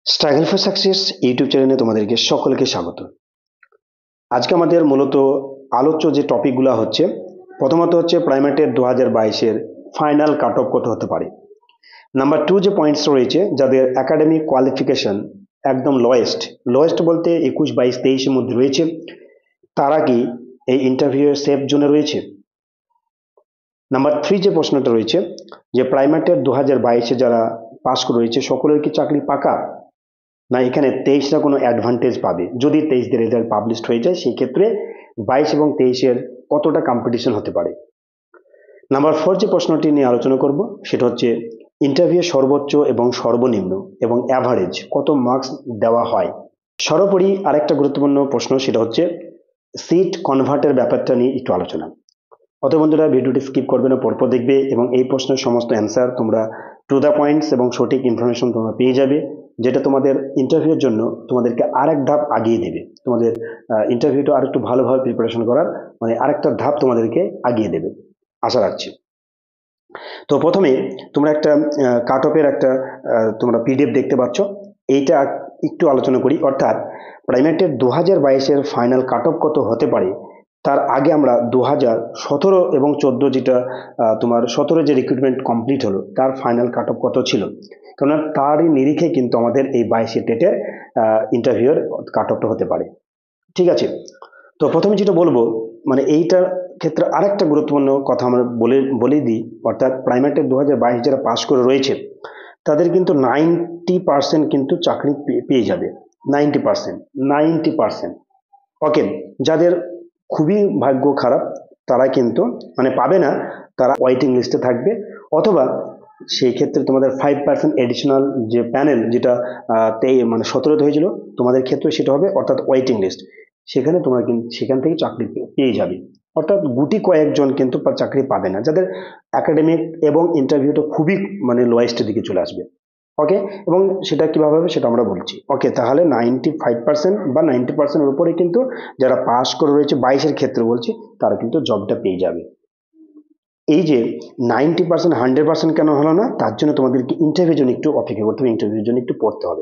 Struggle for success YouTube চ্যানেলে তোমাদেরকে সকলকে স্বাগত। আজকে আমাদের মূলত আলোচ্য যে টপিকগুলো হচ্ছে, প্রথমত হচ্ছে প্রাইমেটের 2022-এর ফাইনাল কাট অফ কত হতে পারে। নাম্বার 2 যে পয়েন্টস রয়েছে, যাদের একাডেমিক কোয়ালিফিকেশন একদম লোয়েস্ট বলতে 21, 22, 23-এর মধ্যে রয়েছে, তারা কি এই ইন্টারভিউ সেফ জোনে রয়েছে। নাম্বার 3 যে প্রশ্নটা রয়েছে, যে প্রাইমেটের 2022-এ যারা পাস করে রয়েছে সকলের কি চাকরি পাকা, না এখানে 23রা কোনো অ্যাডভান্টেজ পাবে। যদি 23-দের রেজাল্ট পাবলিশড হয়ে যায়, সেই ক্ষেত্রে 22 এবং 23-এর কতটা কম্পিটিশন হতে পারে। নাম্বার 4 যে প্রশ্নটি নিয়ে আলোচনা করব, সেটা হচ্ছে ইন্টারভিউ সর্বোচ্চ এবং সর্বনিম্ন এবং অ্যাভারেজ কত মার্কস দেওয়া হয়। সর্বোপরি আরেকটা গুরুত্বপূর্ণ প্রশ্ন, সেটা হচ্ছে সিট কনভার্টের ব্যাপারটা নিয়ে একটু আলোচনা। অত বন্ধুরা ভিডিওটি স্কিপ করবে না, পরপর দেখবে এবং এই প্রশ্নের সমস্ত অ্যান্সার তোমরা টু দ্য পয়েন্টস এবং সঠিক ইনফরমেশন তোমরা পেয়ে যাবে, যেটা তোমাদের ইন্টারভিউর জন্য তোমাদেরকে আরেক ধাপ আগিয়ে দেবে। তোমাদের ইন্টারভিউটা আরেকটু ভালোভাবে প্রিপারেশন করার আরেকটা ধাপ তোমাদেরকে আগিয়ে দেবে, আশা রাখছি। তো প্রথমে তোমরা একটা কাট অফের একটা তোমরা পিডিএফ দেখতে পাচ্ছ, এইটা একটু আলোচনা করি। অর্থাৎ প্রাইমেটের 2022-এর ফাইনাল কাট অফ কত হতে পারে, তার আগে আমরা 2017 এবং 14 যেটা তোমার 17 যে রিক্রুটমেন্ট কমপ্লিট হলো, তার ফাইনাল কাট অফ কত ছিল, কেননা তারই নিরিখে কিন্তু আমাদের এই 22 টেটের ইন্টারভিউর কাট অফটা হতে পারে। ঠিক আছে, তো প্রথমে যেটা বলবো, এইটার ক্ষেত্রে আরেকটা গুরুত্বপূর্ণ কথা আমরা বলে দিই। অর্থাৎ প্রাইমেটের 2022 যারা পাস করে রয়েছে, তাদের কিন্তু 90% কিন্তু চাকরি পেয়ে যাবে। 90%। ওকে, যাদের খুবই ভাগ্য খারাপ তারা কিন্তু পাবে না, তারা ওয়েটিং লিস্টে থাকবে, অথবা সেই ক্ষেত্রে তোমাদের 5% এডিশনাল যে প্যানেল, যেটা 17তে হয়েছিল, তোমাদের ক্ষেত্রে সেটা হবে, অর্থাৎ ওয়েটিং লিস্ট। সেখানে তোমরা কিন্তু সেখান থেকে চাকরি পেয়ে যাবে। অর্থাৎ গুটি কয়েকজন কিন্তু চাকরি পাবে না, যাদের একাডেমিক এবং ইন্টারভিউটা খুবই লোয়েস্টের দিকে চলে আসবে। ওকে, এবং সেটা কিভাবে হবে সেটা আমরা বলছি। ওকে, তাহলে 95% বা 90%-এর উপরে কিন্তু যারা পাস করে রয়েছে 22-এর ক্ষেত্রে বলছি, তারা কিন্তু জবটা পেয়ে যাবে। এই যে 90%, 100% কেন হলো না, তার জন্য তোমাদেরকে ইন্টারভিউর জন্য একটু অপেক্ষা করতে হবে, ইন্টারভিউর জন্য একটু পড়তে হবে।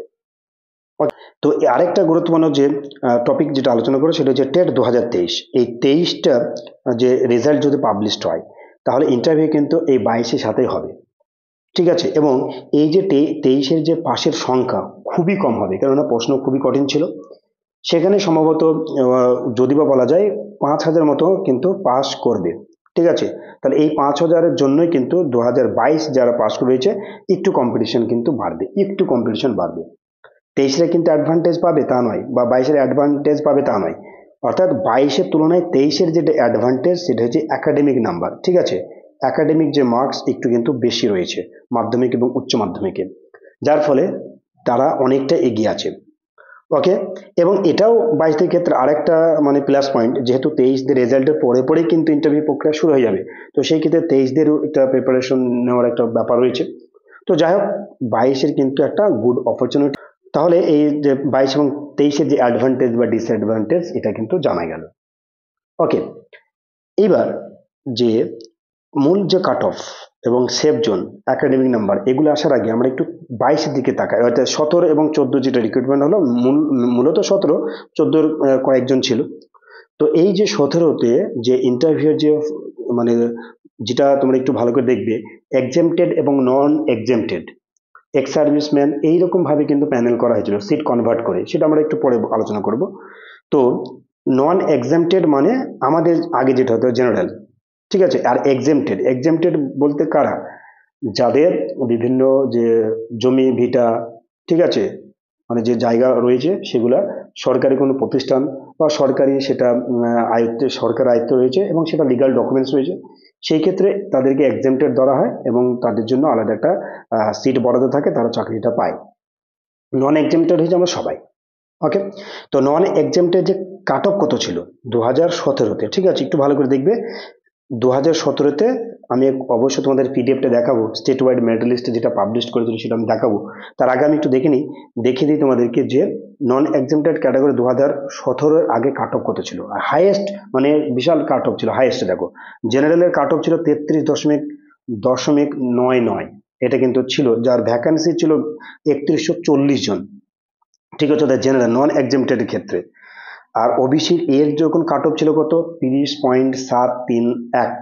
তো আরেকটা গুরুত্বপূর্ণ যে টপিক যেটা আলোচনা করো, সেটা হচ্ছে টেট 2023। এই 23টা যে রেজাল্ট যদি পাবলিশড হয়, তাহলে ইন্টারভিউ কিন্তু এই 22-এর সাথেই হবে। ঠিক আছে, এবং এই যে 23-এর যে পাশের সংখ্যা খুবই কম হবে, কেননা প্রশ্ন খুবই কঠিন ছিল। সেখানে সম্ভবত যদি বা বলা যায় 5,000 মতো কিন্তু পাস করবে। ঠিক আছে, তাহলে এই 5,000-এর জন্যই কিন্তু 2022 যারা পাস করেছে একটু কম্পিটিশন বাড়বে। 23-রা কিন্তু অ্যাডভান্টেজ পাবে তা নয়, বা 22-এর অ্যাডভান্টেজ পাবে তা নয়। অর্থাৎ 22-এর তুলনায় 23-এর যেটা অ্যাডভান্টেজ, সেটা হচ্ছে একাডেমিক নাম্বার। ঠিক আছে, একাডেমিক যে মার্কস একটু কিন্তু বেশি রয়েছে মাধ্যমিক এবং উচ্চ মাধ্যমিকে, যার ফলে তারা অনেকটা এগিয়ে আছে। ওকে, এবং এটাও 22-দের ক্ষেত্রে আরেকটা প্লাস পয়েন্ট, যেহেতু 23-দের রেজাল্টের পরে কিন্তু ইন্টারভিউ প্রক্রিয়া শুরু হয়ে যাবে, তো সেই ক্ষেত্রে 23-দেরও একটা প্রিপারেশন নেওয়ার একটা ব্যাপার রয়েছে। তো যাই হোক, 22-এর কিন্তু একটা গুড অপরচুনিটি। তাহলে এই যে 22 এবং 23-এর যে অ্যাডভান্টেজ বা ডিসঅ্যাডভান্টেজ, এটা কিন্তু জানা গেল। ওকে, এইবার যে মূল যে কাট অফ এবং সেফ জোন, একাডেমিক নাম্বার, এগুলো আসার আগে আমরা একটু 22-এর দিকে তাকাই। অর্থাৎ 17 এবং 14 যেটা রিক্রুটমেন্ট হলো, মূলত 17, 14 কয়েকজন ছিল। তো এই যে 17-তে যে ইন্টারভিউ যে যেটা তোমরা একটু ভালো করে দেখবে, এক্সেমটেড এবং নন এক্সেমটেড, এক্স সার্ভিসম্যান, এইরকম ভাবে কিন্তু প্যানেল করা হয়েছিল সিট কনভার্ট করে, সেটা আমরা একটু পরে আলোচনা করব। তো নন এক্সেমটেড আমাদের আগে যেটা হতো জেনারেল। ঠিক আছে, আর এক্সেমটেড বলতে কারা, যাদের বিভিন্ন যে জমি ভিটা, ঠিক আছে, যে জায়গা রয়েছে, সেগুলা সরকারি কোনো প্রতিষ্ঠান বা সরকারি সেটা সরকার আয়ত্ত রয়েছে এবং সেটা লিগাল ডকুমেন্টস রয়েছে, সেই ক্ষেত্রে তাদেরকে এক্সেমটেড ধরা হয় এবং তাদের জন্য আলাদা একটা সিট বরাদ্দ থাকে, তারা চাকরিটা পায়। নন এক্সেমটেড হয়েছে আমরা সবাই। ওকে, তো নন এক্সেমটেড যে কাট অফ কত ছিল 2017-তে, ঠিক আছে, একটু ভালো করে দেখবে। 2017-তে আমি অবশ্যই তোমাদের পিডিএফটা দেখাবো, স্টেট ওয়াইড মেরিট লিস্টে যেটা পাবলিশ করেছিল সেটা আমি দেখাবো। তার আগে আমি একটু দেখিয়ে দিই তোমাদেরকে যে নন এক্সেমটেড ক্যাটাগরি 2017-এর আগে কাট অফ কত ছিল। হাইয়েস্ট বিশাল কাট অফ ছিল, হাইয়েস্ট দেখো, জেনারেলের কাট অফ ছিল 33.99, এটা কিন্তু ছিল, যার ভ্যাকান্সি ছিল 3140 জন। ঠিক আছে, ওদের জেনারেল নন এক্সামটেডের ক্ষেত্রে। আর ওবিসির এর যখন কাট অফ ছিল কত 30.731,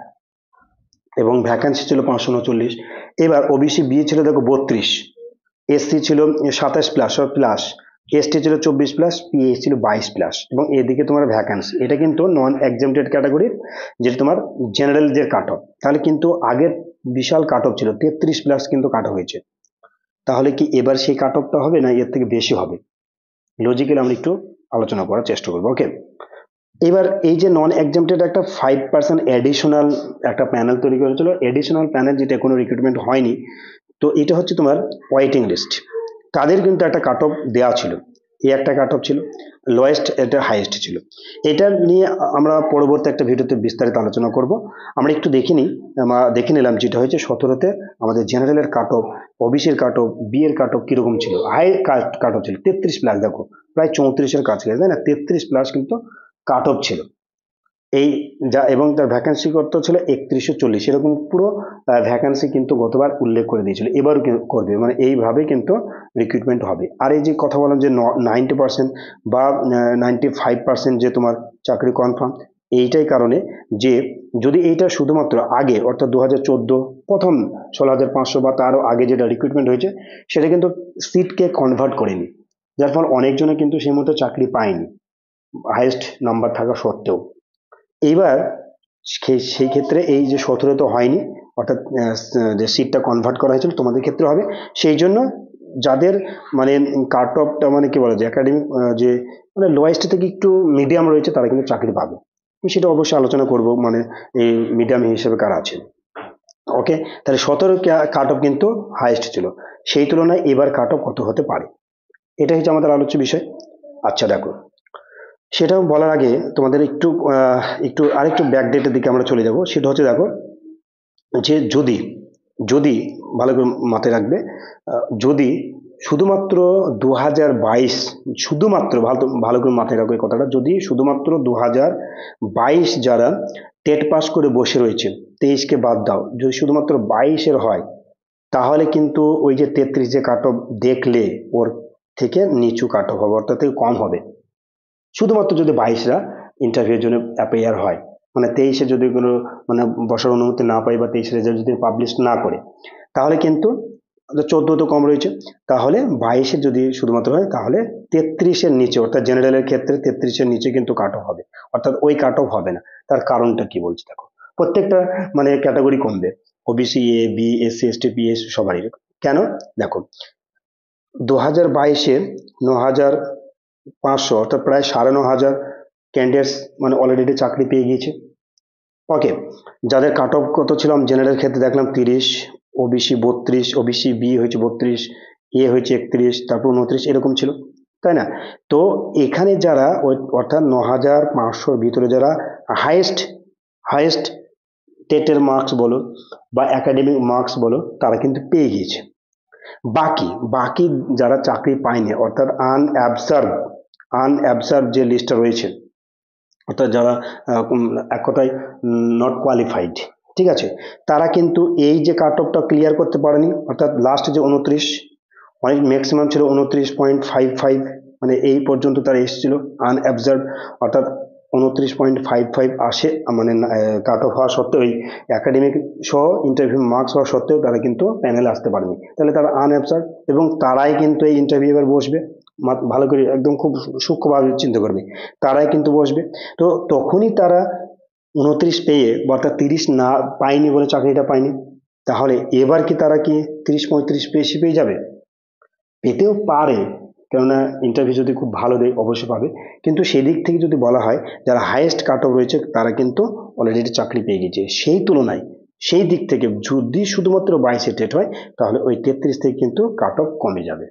এবং ভ্যাকান্সি ছিল 539। এবার ওবিসি বি ছিল দেখো 32, এসসি ছিল 27 প্লাস, এসটি ছিল 24 প্লাস, পিএইচ ছিল 22 প্লাস, এবং এদিকে তোমার ভ্যাকান্সি। এটা কিন্তু নন এক্সামটেড ক্যাটাগরির যেটা তোমার জেনারেল যে কাট অফ। তাহলে কিন্তু আগের বিশাল কাট অফ ছিল 33 প্লাস, কিন্তু কাট অফ হয়েছে। তাহলে কি এবার সেই কাট অফটা হবে না এর থেকে বেশি হবে? লজিক্যালি আমরা একটু আলোচনা করার চেষ্টা করবো। ওকে, এবার এই যে নন এক্সামটেড একটা 5% এডিশনাল একটা প্যানেল তৈরি করেছিল, এডিশনাল প্যানেল যেটা কোনো রিক্রুটমেন্ট হয়নি। তো এটা হচ্ছে তোমার ওয়েটিং লিস্ট। তাদের কিন্তু একটা কাট অফ দেওয়া ছিল, এই একটা কাট অফ ছিল, লোয়েস্ট এটা হাইয়েস্ট ছিল। এটা নিয়ে আমরা পরবর্তী একটা ভিডিওতে বিস্তারিত আলোচনা করব। আমরা একটু দেখে নিলাম যেটা হয়েছে 17তে আমাদের জেনারেলের কাট অফ, ওবিসির কাট অফ, বি এর কাট অফ কিরকম ছিল। হাই কাট অফ ছিল 33 প্লাস, দেখো প্রায় 34-এর কাছাকাছি, তাই না? 33 প্লাস কিন্তু কাট অফ ছিল এই যা, এবং তার ভ্যাকান্সি কত ছিল 3140। এরকম পুরো ভ্যাকান্সি কিন্তু গতবার উল্লেখ করে দিয়েছিল, এবারও করবে, মানে এইভাবে কিন্তু রিক্রুটমেন্ট হবে। আর এই যে কথা বললাম যে 90% বা 95% যে তোমার চাকরি কনফার্ম, এইটাই কারণে যে যদি এইটা শুধুমাত্র আগে অর্থাৎ 2014 প্রথম 16,500 বা তারও আগে যেটা রিক্রুটমেন্ট হয়েছে, সেটা কিন্তু সিটকে কনভার্ট করেনি, যার ফলে অনেকজনে কিন্তু সেই মতো চাকরি পায়নি হাইয়েস্ট নাম্বার থাকা সত্ত্বেও। এইবার সেই ক্ষেত্রে এই যে 17 তো হয়নি, অর্থাৎ যে সিটটা কনভার্ট করা হয়েছিল তোমাদের ক্ষেত্রে হবে। সেই জন্য যাদের মানে কাট অফটা মানে কি বলা যায় একাডেমিক যে মানে লোয়েস্ট থেকে একটু মিডিয়াম রয়েছে, তারা কিন্তু চাকরি পাবে। সেটা অবশ্যই আলোচনা করব, মানে এই মিডিয়াম হিসেবে কারা আছে। ওকে, তাহলে 17 কাট অফ কিন্তু হাইয়েস্ট ছিল, সেই তুলনায় এবার কাট অফ কত হতে পারে, এটা হচ্ছে আমাদের আলোচ্য বিষয়। আচ্ছা দেখো, সেটাও বলার আগে তোমাদের একটু আরেকটু ব্যাকডেটের দিকে আমরা চলে যাব। সেটা হচ্ছে দেখো যে যদি যদি ভালো করে মাথায় রাখবে, যদি শুধুমাত্র 2022, শুধুমাত্র ভালো করে মাথায় রাখবে এই কথাটা, যদি শুধুমাত্র 2022 যারা টেট পাস করে বসে রয়েছে, 23কে বাদ দাও, যদি শুধুমাত্র 22-এর হয়, তাহলে কিন্তু ওই যে 33 যে কাট অফ দেখলে ওর থেকে নিচু কাট অফ হবে, অর্থাৎ থেকে কম হবে। শুধুমাত্র যদি 22রা ইন্টারভিউর জন্য অ্যাপিয়ার হয়, মানে 23-এ যদি কোনো মানে বসার অনুমতি না পায় বা 23 রেজাল্ট যদি পাবলিশ না করে, তাহলে কিন্তু 14 তো কম রয়েছে, তাহলে 22-এ যদি শুধুমাত্র হয় তাহলে 33-এর নিচে, অর্থাৎ জেনারেলের ক্ষেত্রে 33-এর নিচে কিন্তু কাট অফ হবে, অর্থাৎ ওই কাট অফ হবে না। তার কারণটা কি বলছি দেখো, প্রত্যেকটা মানে ক্যাটাগরি কমবে, OBC, A, B, SC, ST, PS সবারই। কেন দেখো, 2022-এ 9,500 অর্থাৎ প্রায় 9,500 ক্যান্ডিডেটস মানে অলরেডি চাকরি পেয়ে গিয়েছে। ওকে, যাদের কাট অফ কত ছিল জেনারেল ক্ষেত্রে দেখলাম 30, ওবিসি 32, ওবিসি বি হয়েছে 32, এ হয়েছে 31, তারপর 29 এরকম ছিল, তাই না? তো এখানে যারা অর্থাৎ 9,500-র ভিতরে যারা হাইয়েস্ট হাইয়েস্ট টেটের মার্কস বলো বা একাডেমিক মার্কস বলো, তারা কিন্তু পেয়ে গিয়েছে। বাকি বাকি যারা চাকরি পায়নি, অর্থাৎ আনঅ্যাবসার্ভ যে লিস্টটা রয়েছে, অর্থাৎ যারা এক কথায় নট কোয়ালিফাইড, ঠিক আছে, তারা কিন্তু এই যে কাট অফটা ক্লিয়ার করতে পারেনি, অর্থাৎ লাস্ট যে 29, অনেক ম্যাক্সিমাম ছিল 29.55, মানে এই পর্যন্ত তারা এসেছিল আনঅ্যাবসার্ভ, অর্থাৎ 29.55 আসে, মানে কাট অফ হওয়া সত্ত্বেও ওই একাডেমিক সহ ইন্টারভিউ মার্কস হওয়া সত্ত্বেও তারা কিন্তু প্যানেলে আসতে পারেনি, তাহলে তারা আনঅ্যাবসার্ভ, এবং তারাই কিন্তু এই ইন্টারভিউ এবার বসবে। ভালো করে একদম খুব সূক্ষ্মভাবে চিন্তা করবে, তারাই কিন্তু বসবে। তো তখনই তারা 29 পেয়ে, অর্থাৎ 30 না পায়নি বলে চাকরিটা পায়নি, তাহলে এবার কি তারা কি 30-35 বেশি পেয়ে যাবে? পেতেও পারে, কেননা ইন্টারভিউ যদি খুব ভালো দেয় অবশ্যই পাবে, কিন্তু সেদিক থেকে যদি বলা হয় যারা হাইয়েস্ট কাট অফ রয়েছে তারা কিন্তু অলরেডি চাকরি পেয়ে গেছে, সেই তুলনায় সেই দিক থেকে যদি শুধুমাত্র 22-এ টেট হয়, তাহলে ওই 33 থেকে কিন্তু কাট অফ কমে যাবে।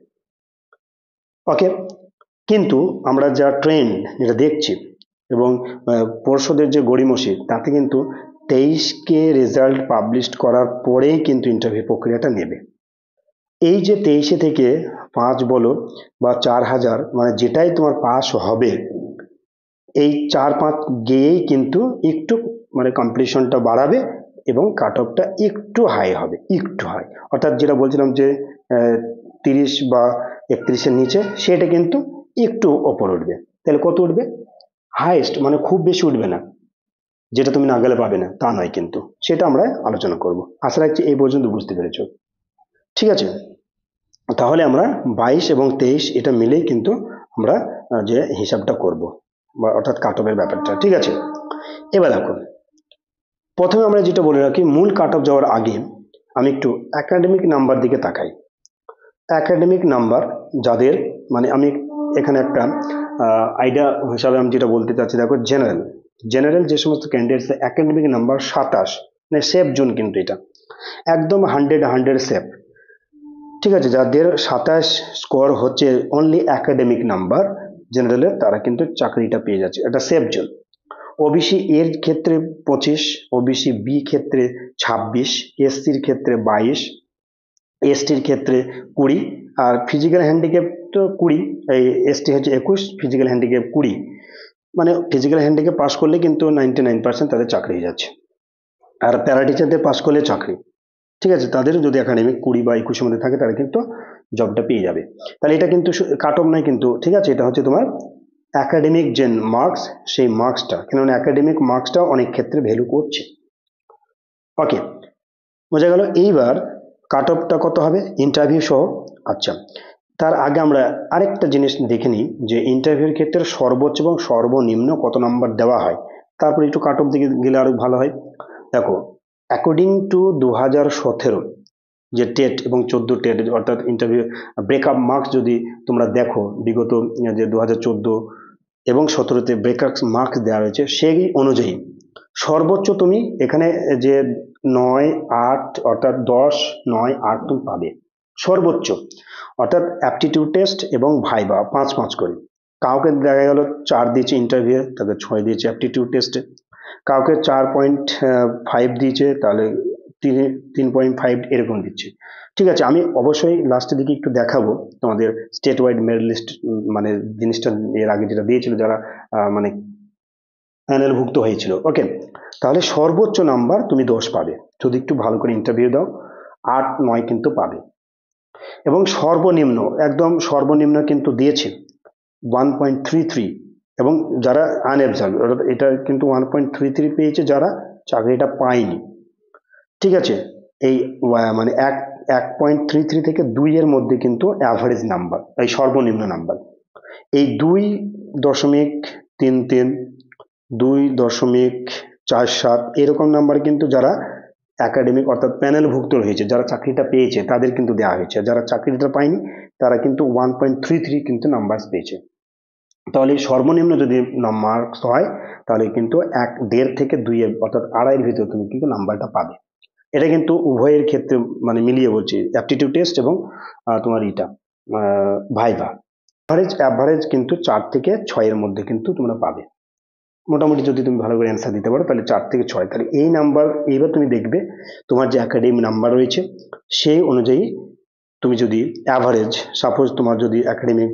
ওকে, কিন্তু আমরা যা ট্রেন্ড যেটা দেখছি এবং পর্ষদের যে গড়িমসি, তাতে কিন্তু 23-কে রেজাল্ট পাবলিশ করার পরেই কিন্তু ইন্টারভিউ প্রক্রিয়াটা নেবে। এই যে 23-এ থেকে 5 বলো বা 4,000, মানে যেটাই তোমার পাস হবে, এই 4-5 গিয়েই কিন্তু একটু মানে কম্পিটিশনটা বাড়াবে এবং কাট অফটা একটু হাই হবে, একটু হাই, অর্থাৎ যেটা বলছিলাম যে 30 বা 31-এর নিচে, সেটা কিন্তু একটু ওপর উঠবে। তাহলে কত উঠবে? হাইয়েস্ট মানে খুব বেশি উঠবে না, যেটা তুমি না গেলে পাবে না তা নয়, কিন্তু সেটা আমরা আলোচনা করব। আশা রাখছি এই পর্যন্ত বুঝতে পেরেছো। ঠিক আছে, তাহলে আমরা 22 এবং 23 এটা মিলেই কিন্তু আমরা যে হিসাবটা করব, বা অর্থাৎ কাট অফের ব্যাপারটা। ঠিক আছে, এবার দেখো, প্রথমে আমরা যেটা বলে রাখি, মূল কাট অফ যাওয়ার আগে আমি একটু একাডেমিক নাম্বার দিকে তাকাই। একাডেমিক নাম্বার যাদের, মানে আমি এখানে একটা আইডিয়া হিসাবে আমি যেটা বলতে চাচ্ছি, দেখো জেনারেল জেনারেল যে সমস্ত ক্যান্ডিডেটস একাডেমিক নাম্বার 27, মানে সেফ জোন, কিন্তু এটা একদম 100 সেফ। ঠিক আছে, যাদের 27 স্কোর হচ্ছে অনলি একাডেমিক নাম্বার জেনারেলের, তারা কিন্তু চাকরিটা পেয়ে যাচ্ছে, এটা সেফ জোন। ওবিসি এর ক্ষেত্রে 25, ওবিসি বি ক্ষেত্রে 26, এসসির ক্ষেত্রে 22, এসটির ক্ষেত্রে 20, আর ফিজিক্যাল হ্যান্ডিক্যাপ তো 20, এই এসটি হচ্ছে 21, ফিজিক্যাল হ্যান্ডিক্যাপ 20। মানে ফিজিক্যাল হ্যান্ডিক্যাপ পাস করলে কিন্তু 99% তাদের চাকরি হয়ে যাচ্ছে, আর প্যারা টিচারদের পাস করলে চাকরি। ঠিক আছে, তাদের যদি একাডেমিক 20 বা 21-এর মধ্যে থাকে, তারা কিন্তু জবটা পেয়ে যাবে। তাহলে এটা কিন্তু কাট অফ নয় কিন্তু, ঠিক আছে, এটা হচ্ছে তোমার একাডেমিক যে মার্কস, সেই মার্কসটা, কেননা একাডেমিক মার্কসটা অনেক ক্ষেত্রে ভ্যালু করছে। ওকে, বোঝা গেল। এইবার কাট অফটা কত হবে ইন্টারভিউ সহ। আচ্ছা, তার আগে আমরা আরেকটা জিনিস দেখে নিই, যে ইন্টারভিউর ক্ষেত্রে সর্বোচ্চ এবং সর্বনিম্ন কত নাম্বার দেওয়া হয়, তারপর একটু কাট অফ দিকে গেলে আরো ভালো হয়। দেখো, অ্যাকর্ডিং টু 2017 যে টেট এবং 14 টেট, অর্থাৎ ইন্টারভিউ ব্রেকআপ মার্কস যদি তোমরা দেখো, বিগত যে 2014 এবং 17-তে ব্রেকআপ মার্কস দেওয়া হয়েছে, সেই অনুযায়ী সর্বোচ্চ তুমি এখানে যে 9, 8, অর্থাৎ 10, 9, 8 তুমি পাবে সর্বোচ্চ। অর্থাৎ অ্যাপটিটিউড টেস্ট এবং ভাইবা 5 করে। কাউকে দেখা গেল 4 দিয়েছে ইন্টারভিউ, তাদের 6 দিয়েছে অ্যাপটিটিউড টেস্টে। কাউকে 4.5 দিয়েছে, তাহলে 3.5 এরকম দিচ্ছে। ঠিক আছে, আমি অবশ্যই লাস্টের দিকে একটু দেখাবো তোমাদের স্টেট ওয়াইড মেরিট লিস্ট, মানে জিনিসটা এর আগে যেটা দিয়েছিল যারা মানে প্যানেলভুক্ত হয়েছিল। ওকে, তাহলে সর্বোচ্চ নাম্বার তুমি 10 পাবে যদি একটু ভালো করে ইন্টারভিউ দাও, 8, 9 কিন্তু পাবে। এবং সর্বনিম্ন, একদম সর্বনিম্ন কিন্তু দিয়েছে 1.33, এবং যারা আনএবজার্ভ, অর্থাৎ এটা কিন্তু 1.33 পেয়েছে যারা চাকরিটা পায়নি। ঠিক আছে, এই মানে 1.33 থেকে 2 এর মধ্যে কিন্তু অ্যাভারেজ নাম্বার, এই সর্বনিম্ন নাম্বার। এই 2.33, 2.47 এরকম নাম্বার কিন্তু যারা একাডেমিক অর্থাৎ প্যানেলভুক্ত হয়েছে, যারা চাকরিটা পেয়েছে তাদের কিন্তু দেওয়া হয়েছে। যারা চাকরিটা পায়নি তারা কিন্তু 1.33 কিন্তু নাম্বার পেয়েছে। তাহলে সর্বনিম্ন যদি মার্কস হয়, তাহলে কিন্তু 1.5 থেকে 2 অর্থাৎ 2.5-এর ভিতরে তুমি কিন্তু নাম্বারটা পাবে। এটা কিন্তু উভয়ের ক্ষেত্রে মানে মিলিয়ে বলছি, অ্যাপটিটিউড টেস্ট এবং তোমার এটা ভাইভা। অ্যাভারেজ কিন্তু 4 থেকে 6 এর মধ্যে কিন্তু তোমরা পাবে মোটামুটি, যদি তুমি ভালো করে অ্যান্সার দিতে পারো, তাহলে 4 থেকে 6। তাহলে এই নাম্বার, এইবার তুমি দেখবে তোমার যে একাডেমি নাম্বার রয়েছে সেই অনুযায়ী তুমি যদি অ্যাভারেজ, সাপোজ তোমার যদি একাডেমিক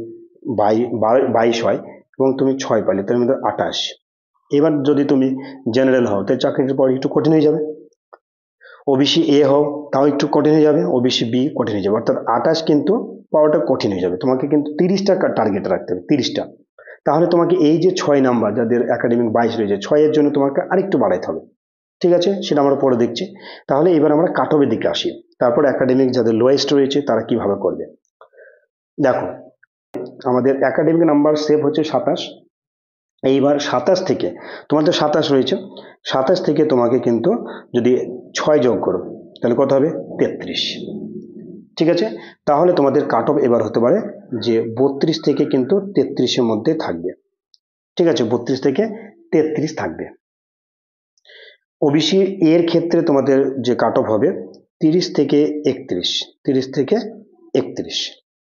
22 হয় এবং তুমি 6 পাইলে, তার মধ্যে 28। এবার যদি তুমি জেনারেল হও, তাহলে চাকরির পর একটু কঠিন হয়ে যাবে। ওবিসি এ হও, তাও একটু কঠিন হয়ে যাবে। ওবিসি বি কঠিন হয়ে যাবে, অর্থাৎ 28 কিন্তু পাওয়াটা কঠিন হয়ে যাবে। তোমাকে কিন্তু 30টা টার্গেট রাখতে হবে, 30টা। তাহলে তোমাকে এই যে 6 নাম্বার যাদের একাডেমিক 22 রয়েছে, 6-এর জন্য তোমাকে আরেকটু বাড়াইতে হবে। ঠিক আছে, সেটা আমরা পরে দেখছি। তাহলে এবার আমরা কাট অফের দিকে আসি, তারপর একাডেমিক যাদের লোয়েস্ট রয়েছে তারা কিভাবে করবে। দেখো, আমাদের একাডেমিক নাম্বার সেভ হচ্ছে 27। এইবার 27 থেকে তোমার তো 27 রয়েছে, 27 থেকে তোমাকে কিন্তু যদি 6 যোগ করো, তাহলে কত হবে? 33। ঠিক আছে, তাহলে তোমাদের কাট অফ এবার হতে পারে যে 32 থেকে কিন্তু 33-এর মধ্যে থাকবে। ঠিক আছে, 32 থেকে 33 থাকবে। ওবিসি এর ক্ষেত্রে তোমাদের যে কাট অফ হবে 30 থেকে 31, 30 থেকে 31।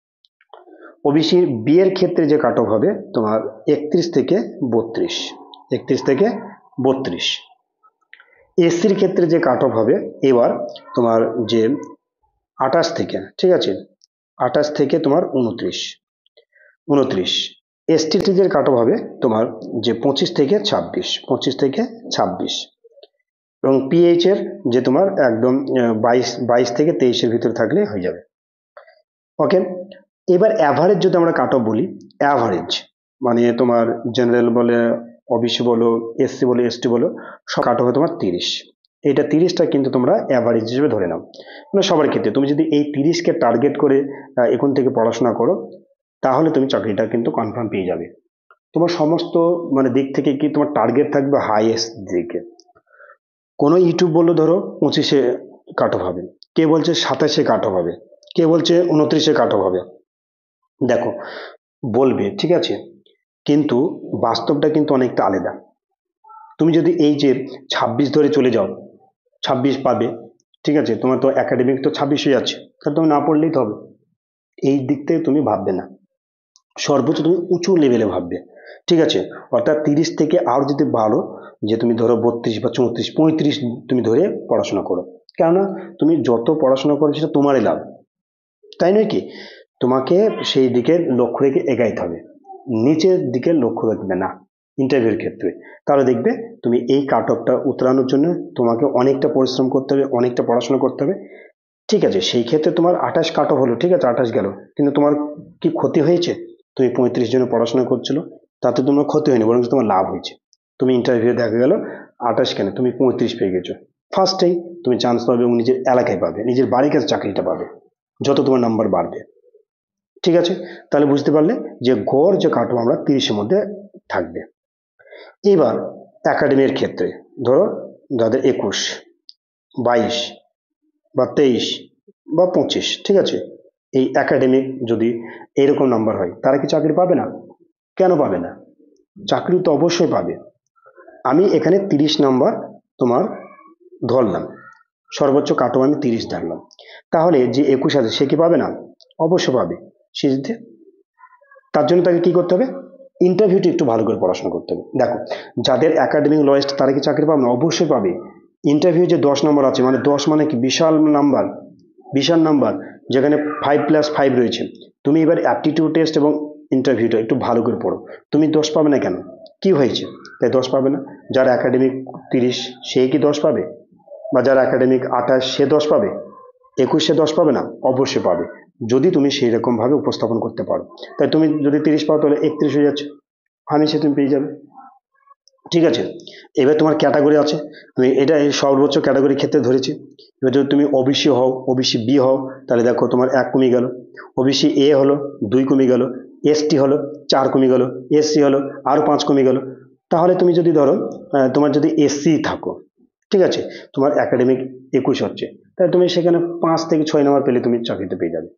ওবিসি বি এর ক্ষেত্রে যে কাট অফ হবে তোমার 31 থেকে 32, 31 থেকে 32। এসসির ক্ষেত্রে যে কাট অফ হবে এবার তোমার যে 28 থেকে, ঠিক আছে, 28 থেকে তোমার 29, 29। এসটির যে কাট অফ হবে তোমার যে 25 থেকে 26, 25 থেকে 26। এবং পিএইচ এর যে তোমার একদম 22 থেকে 23-এর ভিতরে থাকলে হয়ে যাবে। ওকে, এবার অ্যাভারেজ যদি আমরা কাট অফ বলি, অ্যাভারেজ মানে তোমার জেনারেল বলে, ওবিসি বলো, এসসি বলো, এসটি বলো, সব কাট অফ তোমার 30। এটা 30টা কিন্তু তোমরা অ্যাভারেজ হিসেবে ধরে নাও, মানে সবার ক্ষেত্রে তুমি যদি এই 30কে টার্গেট করে এখন থেকে পড়াশোনা করো, তাহলে তুমি চাকরিটা কিন্তু কনফার্ম পেয়ে যাবে। তোমার সমস্ত মানে দিক থেকে কি তোমার টার্গেট থাকবে হাইয়েস্ট দিকে। কোনো ইউটিউব বললো ধরো 25-এ কাট অফ হবে, কে বলছে 27-এ কাট অফ হবে, কে বলছে 29-এ কাট অফ হবে। দেখো, বলবে ঠিক আছে, কিন্তু বাস্তবটা কিন্তু অনেকটা আলাদা। তুমি যদি এই যে 26 ধরে চলে যাও, 26 পাবে, ঠিক আছে, তোমার তো একাডেমিক তো 26 হয়ে যাচ্ছে, তাহলে তুমি না পড়লেই তো হবে। এই দিক থেকে তুমি ভাববে না, সর্বোচ্চ তুমি উঁচু লেভেলে ভাববে, ঠিক আছে। অর্থাৎ 30 থেকে আরো যদি ভালো, যে তুমি ধরো 32 বা 34, 35 তুমি ধরে পড়াশোনা করো। কেননা তুমি যত পড়াশোনা করো সেটা তোমারই লাভ, তাই নয় কি? তোমাকে সেই দিকে লক্ষ্য রেখে এগাইতে হবে, নিচের দিকে লক্ষ্য রাখবে না ইন্টারভিউর ক্ষেত্রে। তাহলে দেখবে তুমি এই কাট অফটা উতরানোর জন্য তোমাকে অনেকটা পরিশ্রম করতে হবে, অনেকটা পড়াশোনা করতে হবে, ঠিক আছে। সেই ক্ষেত্রে তোমার 28 কাট অফ হলো, ঠিক আছে, 28 গেল, কিন্তু তোমার কি ক্ষতি হয়েছে? তুমি 35 জন্য পড়াশোনা করছিল, তাতে তোমার ক্ষতি হয়নি, বরং তোমার লাভ হয়েছে। তুমি ইন্টারভিউ দেখা গেল 28 কেন, তুমি 35 পেয়ে গেছো, ফার্স্টেই তুমি চান্স পাবে এবং নিজের এলাকায় পাবে, নিজের বাড়ির কাছে চাকরিটা পাবে যত তোমার নাম্বার বাড়বে, ঠিক আছে। তাহলে বুঝতে পারলে যে গড় যে কাট অফ আমরা 30-এর মধ্যে থাকবে। এবার একাডেমির ক্ষেত্রে ধরো যাদের 21, 22 বা 23 বা 25, ঠিক আছে, এই একাডেমিক যদি এরকম নাম্বার হয়, তারা কি চাকরি পাবে না? কেন পাবে না? চাকরি তো অবশ্যই পাবে। আমি এখানে 30 নাম্বার তোমার ধরলাম, সর্বোচ্চ কাট অফ আমি 30 ধরলাম, তাহলে যে 21 আছে সে কি পাবে না? অবশ্যই পাবে। সে যদি, তার জন্য তাকে কি করতে হবে? ইন্টারভিউটি একটু ভালো করে পড়াশোনা করতে হবে। দেখো, যাদের একাডেমিক লোয়েস্ট তারা কি চাকরি পাবে না? অবশ্যই পাবে। ইন্টারভিউ যে 10 নম্বর আছে, মানে 10 মানে কি বিশাল নাম্বার, বিশাল নাম্বার, যেখানে 5+5 রয়েছে। তুমি এবার অ্যাপটিটিউড টেস্ট এবং ইন্টারভিউটা একটু ভালো করে পড়ো, তুমি 10 পাবে না কেন? কি হয়েছে তাই 10 পাবে না? যার একাডেমিক 30 সে কি 10 পাবে? বা যার একাডেমিক 28 সে 10 পাবে? 21 সে 10 পাবে না? অবশ্যই পাবে, যদি তুমি সেই রকম ভাবে উপস্থাপন করতে পারো। তাই তুমি যদি 30 পাও তাহলে 31 হয়ে যাচ্ছে, আমি সে তুমি পেয়ে যাবে, ঠিক আছে। এবার তোমার ক্যাটাগরি আছে, আমি এটা এই সর্বোচ্চ ক্যাটাগরির ক্ষেত্রে ধরেছি। এবার যদি তুমি ওবিসি হও, ওবিসি বি হও, তাহলে দেখো তোমার 1 কমে গেল, ওবিসি এ হলো 2 কমে গেল, এসটি হলো 4 কমে গেল, এসসি হলো আরো 5 কমে গেল। তাহলে তুমি যদি ধরো তোমার যদি এসসি থাকো, ঠিক আছে, তোমার একাডেমিক 21 হচ্ছে, তাহলে তুমি সেখানে 5 থেকে 6 নাম্বার পেলে তুমি চাকরিতে পেয়ে যাবে,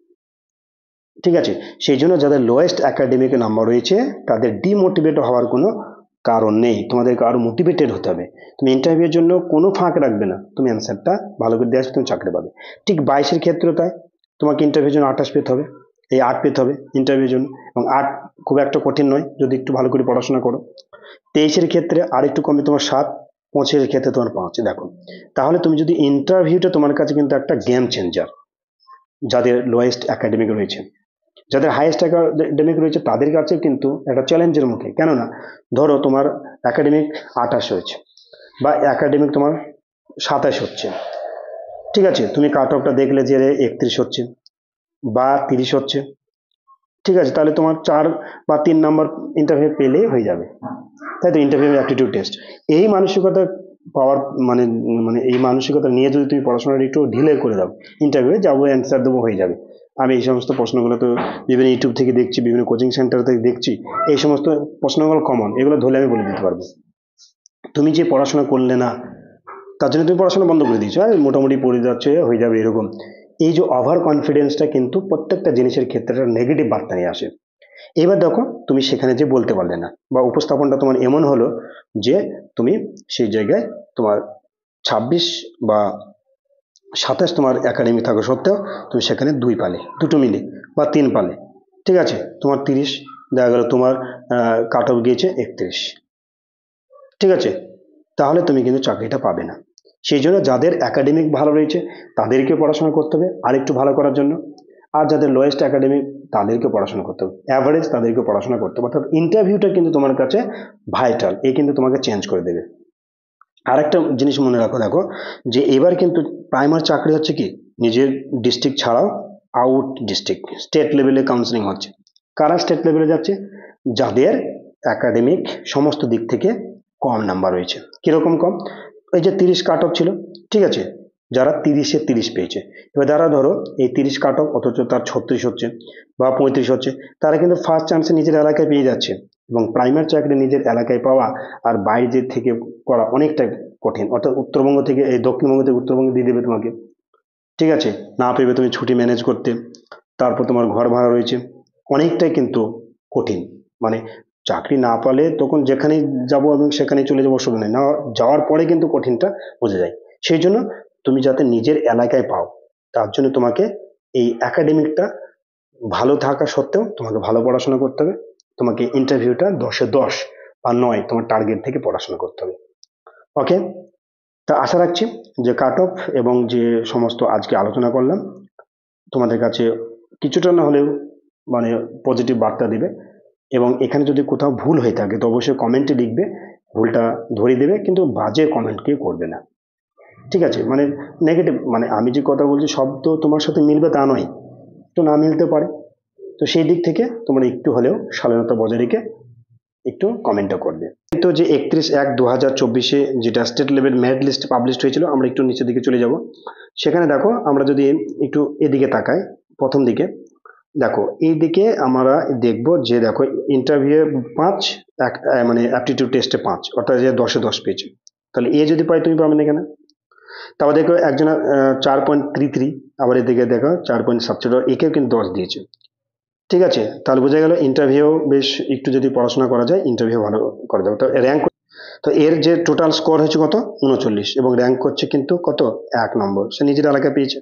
ঠিক আছে। সেই জন্য যাদের লোয়েস্ট একাডেমিক নাম্বার রয়েছে তাদের ডিমোটিভেট হওয়ার কোনো কারণ নেই, তোমাদেরকে আরো মোটিভেটেড হতে হবে। তুমি ইন্টারভিউর জন্য কোনো ফাঁক রাখবে না, তুমি অ্যান্সারটা ভালো করে দিয়ে আসবে, তুমি চাকরি পাবে। ঠিক 22-এর ক্ষেত্রে তাই, তোমাকে ইন্টারভিউর জন্য 28 পেতে হবে, এই 8 পেতে হবে ইন্টারভিউর জন্য, এবং 8 খুব একটা কঠিন নয় যদি একটু ভালো করে পড়াশোনা করো। 23-এর ক্ষেত্রে আর একটু কমে তোমার 7, 25-এর ক্ষেত্রে তোমার 5, দেখো। তাহলে তুমি যদি ইন্টারভিউটা তোমার কাছে কিন্তু একটা গেম চেঞ্জার, যাদের লোয়েস্ট একাডেমিক রয়েছে। যাদের হাইয়েস্ট একাডেমিক রয়েছে তাদের কাছে কিন্তু একটা চ্যালেঞ্জের মুখে, কেননা ধরো তোমার একাডেমিক 28 হয়েছে বা একাডেমিক তোমার 27 হচ্ছে, ঠিক আছে, তুমি কাট অফটা দেখলে যে 31 হচ্ছে বা 30 হচ্ছে, ঠিক আছে, তাহলে তোমার 4 বা 3 নাম্বার ইন্টারভিউ পেলেই হয়ে যাবে, তাই তো। ইন্টারভিউ অ্যাপটিটিউড টেস্ট, এই মানসিকতা পাওয়ার মানে মানে এই মানসিকতা নিয়ে যদি তুমি পড়াশোনাটা একটু ঢিলে করে দাও, ইন্টারভিউ যাবো অ্যান্সার দেবো হয়ে যাবে। আমি এই সমস্ত প্রশ্নগুলো তো বিভিন্ন ইউটিউব থেকে দেখছি, বিভিন্ন কোচিং সেন্টার থেকে দেখছি, এই সমস্ত প্রশ্নগুলো কমন, এগুলো ধরে আমি বলে দিতে পারবো। তুমি যে পড়াশোনা করলে না, তার জন্য তুমি পড়াশোনা বন্ধ করে দিয়েছো, মোটামুটি পড়ে যাচ্ছে হয়ে যাবে এরকম, এই যে ওভার কনফিডেন্সটা কিন্তু প্রত্যেকটা জিনিসের ক্ষেত্রে একটা নেগেটিভ বার্তা নিয়ে আসে। এবার দেখো, তুমি সেখানে যে বলতে পারলে না, বা উপস্থাপনটা তোমার এমন হলো যে তুমি সেই জায়গায় তোমার 26 বা 27 তোমার একাডেমি থাকা সত্ত্বেও তুমি সেখানে 2 পালে, দুটো মিলে, বা 3 পালে, ঠিক আছে, তোমার 30 দেখা গেল তোমার কাট অফ গিয়েছে 31, ঠিক আছে, তাহলে তুমি কিন্তু চাকরিটা পাবে না। সেই জন্য যাদের একাডেমিক ভালো রয়েছে তাদেরকে পড়াশোনা করতে হবে আরেকটু ভালো করার জন্য, আর যাদের লোয়েস্ট একাডেমিক তাদেরকে পড়াশোনা করতে হবে, অ্যাভারেজ তাদেরকে পড়াশোনা করতে হবে। অর্থাৎ ইন্টারভিউটা কিন্তু তোমার কাছে ভাইটাল, এ কিন্তু তোমাকে চেঞ্জ করে দেবে। আরেকটা জিনিস মনে রাখো, দেখো, যে এবার কিন্তু প্রাইমারি চাকরি হচ্ছে কি নিজের ডিস্ট্রিক্ট ছাড়াও আউট ডিস্ট্রিক্ট, স্টেট লেভেলে কাউন্সিলিং হচ্ছে। কারা স্টেট লেভেলে যাচ্ছে? যাদের একাডেমিক সমস্ত দিক থেকে কম নাম্বার রয়েছে। কিরকম কম? এই যে 30 কাট অফ ছিল, ঠিক আছে, যারা 30-এ 30 পেয়েছে, এবার যারা ধরো এই 30 কাট অফ অথচ তার 36 হচ্ছে বা 35 হচ্ছে, তারা কিন্তু ফার্স্ট চান্সে নিজের এলাকায় পেয়ে যাচ্ছে। এবং প্রাইমারি চাকরি নিজের এলাকায় পাওয়া আর বাইরে থেকে করা অনেকটা কঠিন। অর্থাৎ উত্তরবঙ্গ থেকে এই দক্ষিণবঙ্গ থেকে উত্তরবঙ্গে দিয়ে দেবে তোমাকে, ঠিক আছে, না পেবে তুমি ছুটি ম্যানেজ করতে, তারপর তোমার ঘর ভাড়া রয়েছে, অনেকটাই কিন্তু কঠিন। মানে চাকরি না পালে তখন যেখানেই যাবো এবং সেখানেই চলে যাবো, অসুবিধা নেই, না যাওয়ার পরে কিন্তু কঠিনটা বোঝা যায়। সেই জন্য তুমি যাতে নিজের এলাকায় পাও, তার জন্য তোমাকে এই একাডেমিকটা ভালো থাকা সত্ত্বেও তোমাকে ভালো পড়াশোনা করতে হবে। তোমাকে ইন্টারভিউটা 10-এ 10 বা 9 তোমার টার্গেট থেকে পড়াশোনা করতে হবে। ওকে, তা আশা রাখছি যে কাট অফ এবং যে সমস্ত আজকে আলোচনা করলাম তোমাদের কাছে কিছুটা না হলেও মানে পজিটিভ বার্তা দিবে। এবং এখানে যদি কোথাও ভুল হয়ে থাকে তো অবশ্যই কমেন্টে লিখবে, ভুলটা ধরিয়ে দেবে, কিন্তু বাজে কমেন্ট কেউ করবে না, ঠিক আছে? মানে নেগেটিভ, মানে আমি যে কথা বলছি সব তো তোমার সাথে মিলবে তা নয়, তো না মিলতে পারে। তো সেই দিক থেকে তোমরা একটু হলেও শালীনতা বজায় রেখে একটু কমেন্টও করবে। তো যে 31/1/2024 যেটা state level merit list publish হয়েছিল, আমরা একটু নিচের দিকে চলে যাব। সেখানে দেখো আমরা যদি একটু এদিকে তাকাই, প্রথম দিকে দেখো, এই দিকে আমরা দেখব যে দেখো ইন্টারভিউ 5, মানে অ্যাপটিটিউড টেস্টে 5, অর্থাৎ যে 10-এ 10 পেয়েছে, তাহলে এ যদি পাই তুমি পাবে না কেন? তারপর দেখো একজন 4.33, আবার এদিকে দেখো 4.67, একেও কিন্তু 10 দিয়েছে, ঠিক আছে? তাহলে বোঝা গেল ইন্টারভিউ বেশ একটু যদি পড়াশোনা করা যায় ইন্টারভিউ ভালো করা যাবে। তো র্যাঙ্ক, তো এর যে টোটাল স্কোর হয়েছে কত? 39, এবং র্যাঙ্ক করছে কিন্তু কত? 1 নম্বর, সে নিজের এলাকায় পেয়েছে।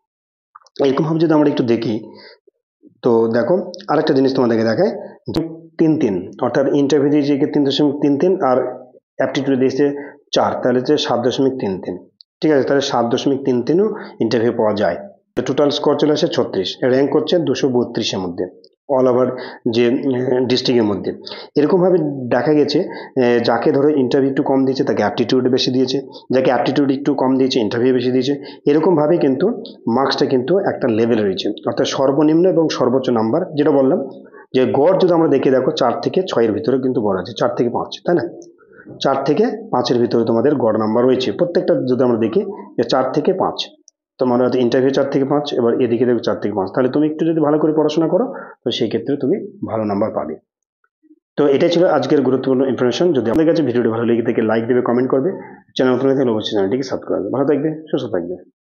এরকম ভাবে যদি আমরা একটু দেখি, তো দেখো আরেকটা জিনিস তোমাদেরকে দেখায়, 3-3, অর্থাৎ ইন্টারভিউ দিয়েছে 3.33 আর অ্যাপটিটিউড দিয়েছে 4, তাহলে হচ্ছে 7.33, ঠিক আছে? তাহলে 7.33ও ইন্টারভিউ পাওয়া যায়। টোটাল স্কোর চলে আসে 36, র্যাঙ্ক করছে 232-এর মধ্যে অল ওভার যে ডিস্ট্রিক্টের মধ্যে। এরকমভাবে দেখা গেছে যাকে ধরো ইন্টারভিউ একটু কম দিয়েছে তাকে অ্যাপটিটিউড বেশি দিয়েছে, যাকে অ্যাপটিটিউড একটু কম দিয়েছে ইন্টারভিউ বেশি দিয়েছে। এরকমভাবে কিন্তু মার্কসটা কিন্তু একটা লেভেল রয়েছে, অর্থাৎ সর্বনিম্ন এবং সর্বোচ্চ নাম্বার যেটা বললাম, যে গড় যদি আমরা দেখে দেখো 4 থেকে 6-এর ভিতরে কিন্তু গড় আছে, 4 থেকে 5, তাই না? 4 থেকে 5-এর ভিতরে তোমাদের গড় নাম্বার রয়েছে প্রত্যেকটা। যদি আমরা দেখি যে 4 থেকে 5, তোমার হয়তো ইন্টারভিউ 4 থেকে 5, এবার এদিকে দেখো 4 থেকে 5, তাহলে তুমি একটু যদি ভালো করে পড়াশোনা করো তো সেই ক্ষেত্রে তুমি ভালো নাম্বার পাবে। তো এটাই ছিল আজকের গুরুত্বপূর্ণ ইনফরমেশন। যদি আপনাদের কাছে ভিডিওটি ভালো লেগে থাকে লাইক দেবে, কমেন্ট করবে, চ্যানেল নতুন হলে অবশ্যই চ্যানেলটিকে সাবস্ক্রাইব করবে। ভালো থাকবে, সুস্থ থাকবে।